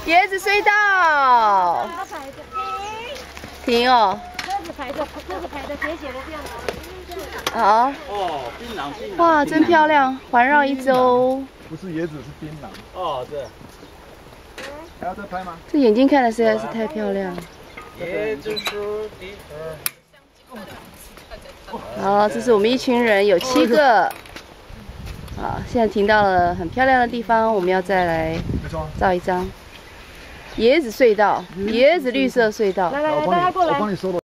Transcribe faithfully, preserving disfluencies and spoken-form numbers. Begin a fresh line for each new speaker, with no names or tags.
椰子隧道。停哦。
车子排着，车子排着斜斜的这样子。
好。
哦，槟榔，槟榔。
哇，真漂亮！环绕一周。
不是椰子，是槟榔。
哦，对。
还要再拍吗？
这眼睛看的实在是太漂亮。
椰子树的。
好，这是我们一群人，有七个。好，现在停到了很漂亮的地方，我们要再来照一张椰子隧道，椰子绿色隧道。
来来来，大家过来。
我帮你收了。